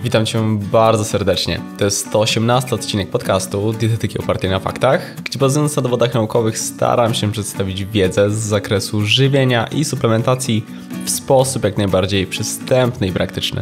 Witam Cię bardzo serdecznie. To jest 118 odcinek podcastu Dietetyki opartej na faktach, gdzie bazując na dowodach naukowych staram się przedstawić wiedzę z zakresu żywienia i suplementacji w sposób jak najbardziej przystępny i praktyczny.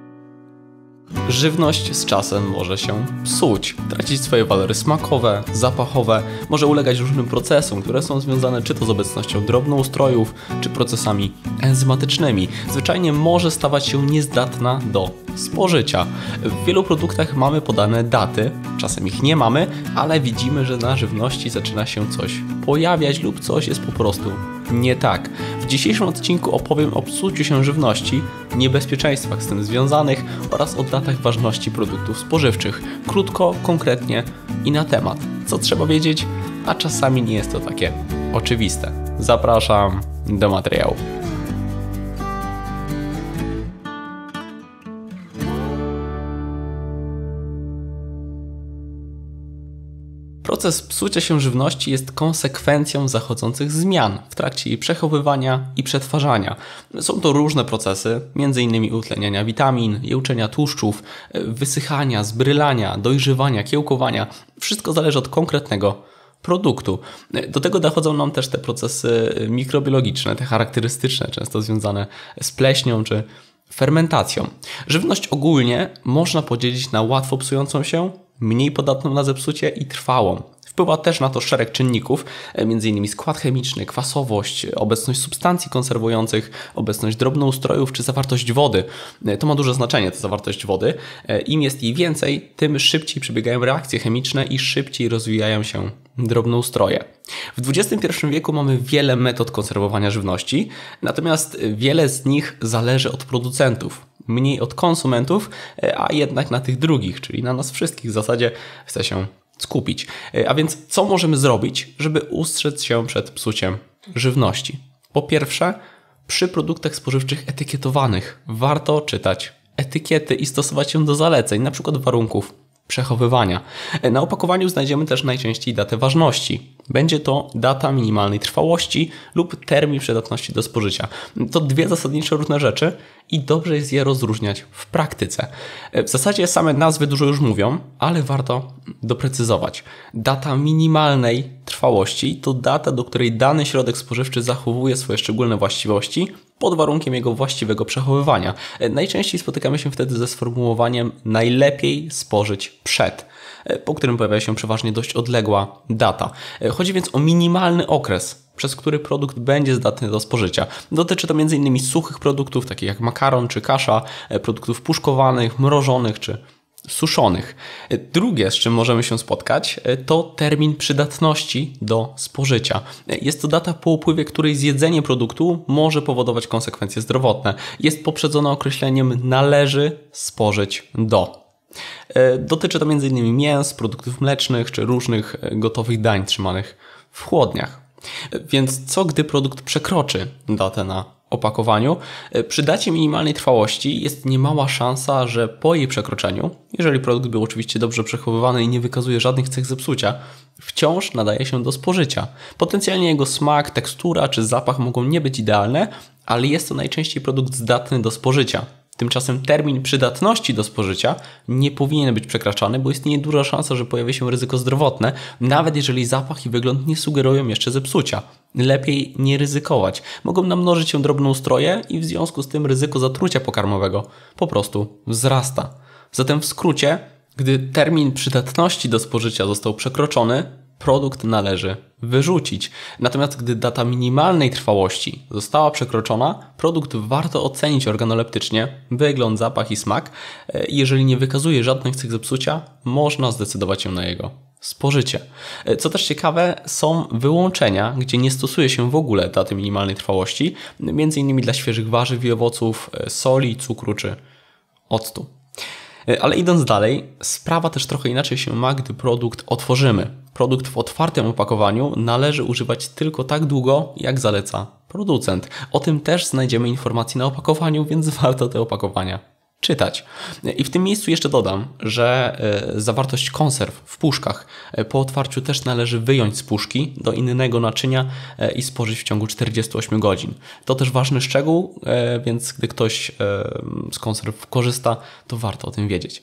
Żywność z czasem może się psuć, tracić swoje walory smakowe, zapachowe, może ulegać różnym procesom, które są związane czy to z obecnością drobnoustrojów, czy procesami enzymatycznymi. Zwyczajnie może stawać się niezdatna do spożycia. W wielu produktach mamy podane daty, czasem ich nie mamy, ale widzimy, że na żywności zaczyna się coś pojawiać lub coś jest po prostu nie tak. W dzisiejszym odcinku opowiem o psuciu się żywności, niebezpieczeństwach z tym związanych oraz o datach ważności produktów spożywczych. Krótko, konkretnie i na temat. Co trzeba wiedzieć, a czasami nie jest to takie oczywiste. Zapraszam do materiału. Proces psucia się żywności jest konsekwencją zachodzących zmian w trakcie jej przechowywania i przetwarzania. Są to różne procesy, m.in. utleniania witamin, jełczenia tłuszczów, wysychania, zbrylania, dojrzewania, kiełkowania. Wszystko zależy od konkretnego produktu. Do tego dochodzą nam też te procesy mikrobiologiczne, te charakterystyczne, często związane z pleśnią czy fermentacją. Żywność ogólnie można podzielić na łatwo psującą się, mniej podatną na zepsucie i trwałą. Wpływa też na to szereg czynników, m.in. skład chemiczny, kwasowość, obecność substancji konserwujących, obecność drobnoustrojów czy zawartość wody. To ma duże znaczenie, ta zawartość wody. Im jest jej więcej, tym szybciej przebiegają reakcje chemiczne i szybciej rozwijają się drobnoustroje. W XXI wieku mamy wiele metod konserwowania żywności, natomiast wiele z nich zależy od producentów, mniej od konsumentów, a jednak na tych drugich, czyli na nas wszystkich w zasadzie chce się skupić. A więc co możemy zrobić, żeby ustrzec się przed psuciem żywności? Po pierwsze, przy produktach spożywczych etykietowanych warto czytać etykiety i stosować się do zaleceń, np. warunków przechowywania. Na opakowaniu znajdziemy też najczęściej datę ważności. Będzie to data minimalnej trwałości lub termin przydatności do spożycia. To dwie zasadniczo różne rzeczy i dobrze jest je rozróżniać w praktyce. W zasadzie same nazwy dużo już mówią, ale warto doprecyzować. Data minimalnej trwałości to data, do której dany środek spożywczy zachowuje swoje szczególne właściwości pod warunkiem jego właściwego przechowywania. Najczęściej spotykamy się wtedy ze sformułowaniem najlepiej spożyć przed, po którym pojawia się przeważnie dość odległa data. Chodzi więc o minimalny okres, przez który produkt będzie zdatny do spożycia. Dotyczy to m.in. suchych produktów, takich jak makaron czy kasza, produktów puszkowanych, mrożonych czy suszonych. Drugie, z czym możemy się spotkać, to termin przydatności do spożycia. Jest to data, po upływie której zjedzenie produktu może powodować konsekwencje zdrowotne. Jest poprzedzone określeniem należy spożyć do. Dotyczy to m.in. mięs, produktów mlecznych czy różnych gotowych dań trzymanych w chłodniach. Więc co gdy produkt przekroczy datę na opakowaniu? Przy dacie minimalnej trwałości jest niemała szansa, że po jej przekroczeniu, jeżeli produkt był oczywiście dobrze przechowywany i nie wykazuje żadnych cech zepsucia, wciąż nadaje się do spożycia. Potencjalnie jego smak, tekstura czy zapach mogą nie być idealne, ale jest to najczęściej produkt zdatny do spożycia. Tymczasem termin przydatności do spożycia nie powinien być przekraczany, bo istnieje duża szansa, że pojawi się ryzyko zdrowotne, nawet jeżeli zapach i wygląd nie sugerują jeszcze zepsucia. Lepiej nie ryzykować. Mogą namnożyć się drobnoustroje i w związku z tym ryzyko zatrucia pokarmowego po prostu wzrasta. Zatem w skrócie, gdy termin przydatności do spożycia został przekroczony, produkt należy wyrzucić. Natomiast gdy data minimalnej trwałości została przekroczona, produkt warto ocenić organoleptycznie, wygląd, zapach i smak. Jeżeli nie wykazuje żadnych cech zepsucia, można zdecydować się na jego spożycie. Co też ciekawe, są wyłączenia, gdzie nie stosuje się w ogóle daty minimalnej trwałości, m.in. dla świeżych warzyw i owoców, soli, cukru czy octu. Ale idąc dalej, sprawa też trochę inaczej się ma, gdy produkt otworzymy. Produkt w otwartym opakowaniu należy używać tylko tak długo, jak zaleca producent. O tym też znajdziemy informacje na opakowaniu, więc warto te opakowania czytać. I w tym miejscu jeszcze dodam, że zawartość konserw w puszkach po otwarciu też należy wyjąć z puszki do innego naczynia i spożyć w ciągu 48 godzin. To też ważny szczegół, więc gdy ktoś z konserw korzysta, to warto o tym wiedzieć.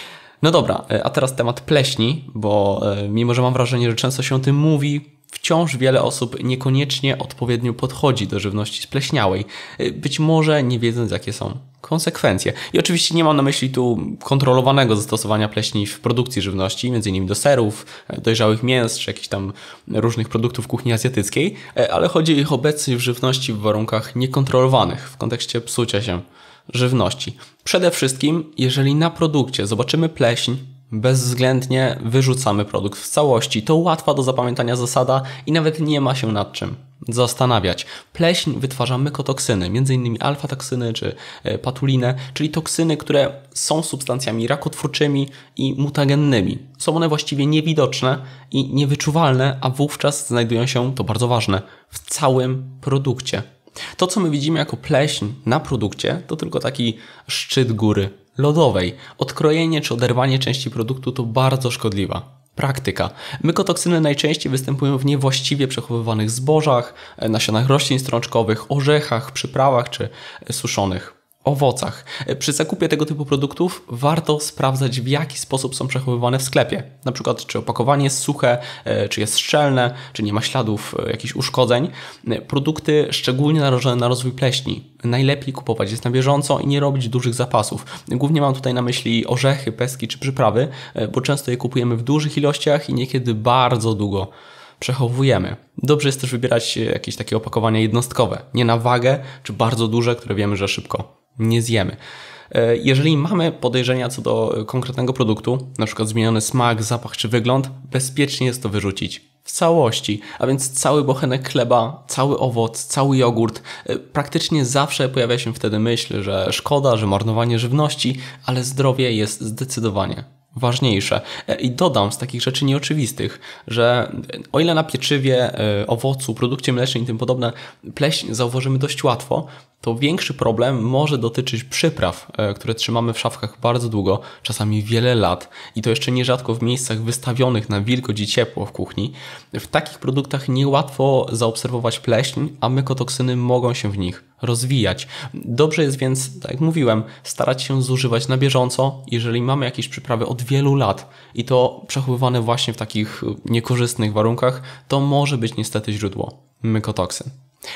No dobra, a teraz temat pleśni, bo mimo że mam wrażenie, że często się o tym mówi, wciąż wiele osób niekoniecznie odpowiednio podchodzi do żywności spleśniałej, być może nie wiedząc, jakie są konsekwencje. I oczywiście nie mam na myśli tu kontrolowanego zastosowania pleśni w produkcji żywności, m.in. do serów, dojrzałych mięs, czy jakichś tam różnych produktów kuchni azjatyckiej, ale chodzi o ich obecność w żywności w warunkach niekontrolowanych, w kontekście psucia się żywności. Przede wszystkim, jeżeli na produkcie zobaczymy pleśń, bezwzględnie wyrzucamy produkt w całości. To łatwa do zapamiętania zasada i nawet nie ma się nad czym zastanawiać. Pleśń wytwarza mykotoksyny, m.in. alfa-toksyny czy patulinę, czyli toksyny, które są substancjami rakotwórczymi i mutagennymi. Są one właściwie niewidoczne i niewyczuwalne, a wówczas znajdują się, to bardzo ważne, w całym produkcie. To, co my widzimy jako pleśń na produkcie, to tylko taki szczyt góry lodowej. Odkrojenie czy oderwanie części produktu to bardzo szkodliwa praktyka. Mykotoksyny najczęściej występują w niewłaściwie przechowywanych zbożach, nasionach roślin strączkowych, orzechach, przyprawach czy suszonych owocach. Przy zakupie tego typu produktów warto sprawdzać, w jaki sposób są przechowywane w sklepie. Na przykład, czy opakowanie jest suche, czy jest szczelne, czy nie ma śladów jakichś uszkodzeń. Produkty szczególnie narażone na rozwój pleśni najlepiej kupować jest na bieżąco i nie robić dużych zapasów. Głównie mam tutaj na myśli orzechy, pestki czy przyprawy, bo często je kupujemy w dużych ilościach i niekiedy bardzo długo przechowujemy. Dobrze jest też wybierać jakieś takie opakowania jednostkowe, nie na wagę, czy bardzo duże, które wiemy, że szybko nie zjemy. Jeżeli mamy podejrzenia co do konkretnego produktu, na przykład zmieniony smak, zapach czy wygląd, bezpiecznie jest to wyrzucić w całości, a więc cały bochenek chleba, cały owoc, cały jogurt. Praktycznie zawsze pojawia się wtedy myśl, że szkoda, że marnowanie żywności, ale zdrowie jest zdecydowanie ważniejsze. I dodam z takich rzeczy nieoczywistych, że o ile na pieczywie, owocu, produkcie mlecznym i tym podobne pleśń zauważymy dość łatwo, to większy problem może dotyczyć przypraw, które trzymamy w szafkach bardzo długo, czasami wiele lat i to jeszcze nierzadko w miejscach wystawionych na wilgoć i ciepło w kuchni. W takich produktach niełatwo zaobserwować pleśń, a mykotoksyny mogą się w nich rozwijać. Dobrze jest więc, tak jak mówiłem, starać się zużywać na bieżąco, jeżeli mamy jakieś przyprawy od wielu lat i to przechowywane właśnie w takich niekorzystnych warunkach, to może być niestety źródło mykotoksyn.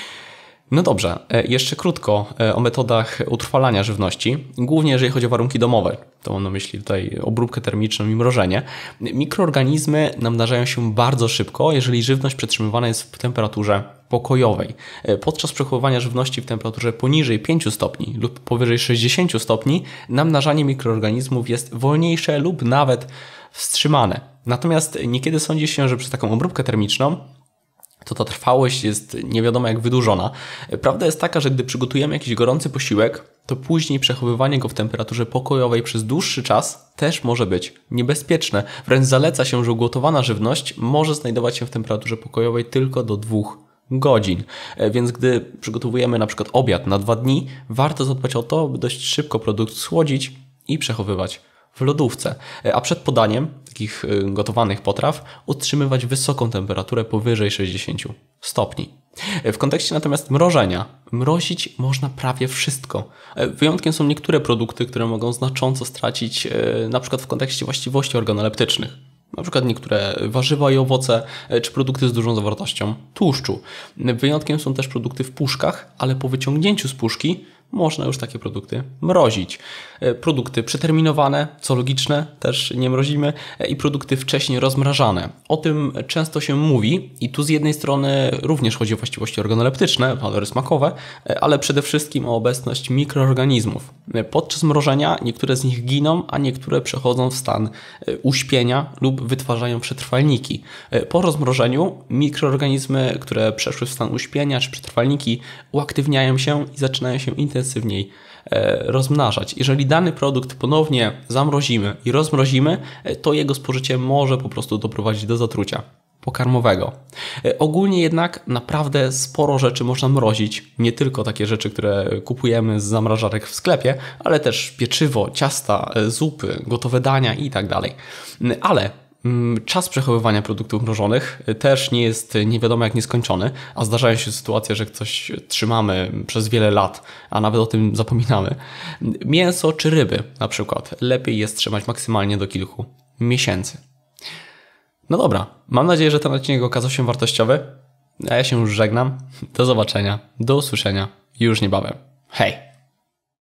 No dobrze, jeszcze krótko o metodach utrwalania żywności, głównie jeżeli chodzi o warunki domowe. To mam na myśli tutaj obróbkę termiczną i mrożenie. Mikroorganizmy namnażają się bardzo szybko, jeżeli żywność przetrzymywana jest w temperaturze pokojowej. Podczas przechowywania żywności w temperaturze poniżej 5 stopni lub powyżej 60 stopni namnażanie mikroorganizmów jest wolniejsze lub nawet wstrzymane. Natomiast niekiedy sądzi się, że przez taką obróbkę termiczną to ta trwałość jest nie wiadomo jak wydłużona. Prawda jest taka, że gdy przygotujemy jakiś gorący posiłek, to później przechowywanie go w temperaturze pokojowej przez dłuższy czas też może być niebezpieczne. Wręcz zaleca się, że ugotowana żywność może znajdować się w temperaturze pokojowej tylko do 2 godzin. Więc gdy przygotowujemy na przykład obiad na 2 dni, warto zadbać o to, by dość szybko produkt schłodzić i przechowywać w lodówce. A przed podaniem takich gotowanych potraw utrzymywać wysoką temperaturę powyżej 60 stopni. W kontekście natomiast mrożenia, mrozić można prawie wszystko. Wyjątkiem są niektóre produkty, które mogą znacząco stracić na przykład w kontekście właściwości organoleptycznych. Na przykład niektóre warzywa i owoce, czy produkty z dużą zawartością tłuszczu. Wyjątkiem są też produkty w puszkach, ale po wyciągnięciu z puszki można już takie produkty mrozić. Produkty przeterminowane, co logiczne, też nie mrozimy, i produkty wcześniej rozmrażane. O tym często się mówi i tu z jednej strony również chodzi o właściwości organoleptyczne, walory smakowe, ale przede wszystkim o obecność mikroorganizmów. Podczas mrożenia niektóre z nich giną, a niektóre przechodzą w stan uśpienia lub wytwarzają przetrwalniki. Po rozmrożeniu mikroorganizmy, które przeszły w stan uśpienia czy przetrwalniki, uaktywniają się i zaczynają się intensywniej rozmnażać. Jeżeli dany produkt ponownie zamrozimy i rozmrozimy, to jego spożycie może po prostu doprowadzić do zatrucia pokarmowego. Ogólnie jednak naprawdę sporo rzeczy można mrozić, nie tylko takie rzeczy, które kupujemy z zamrażarek w sklepie, ale też pieczywo, ciasta, zupy, gotowe dania i tak dalej. Ale czas przechowywania produktów mrożonych też nie jest nie wiadomo jak nieskończony, a zdarzają się sytuacje, że coś trzymamy przez wiele lat, a nawet o tym zapominamy. Mięso czy ryby na przykład lepiej jest trzymać maksymalnie do kilku miesięcy. No dobra, mam nadzieję, że ten odcinek okazał się wartościowy, a ja się już żegnam. Do zobaczenia, do usłyszenia już niebawem. Hej!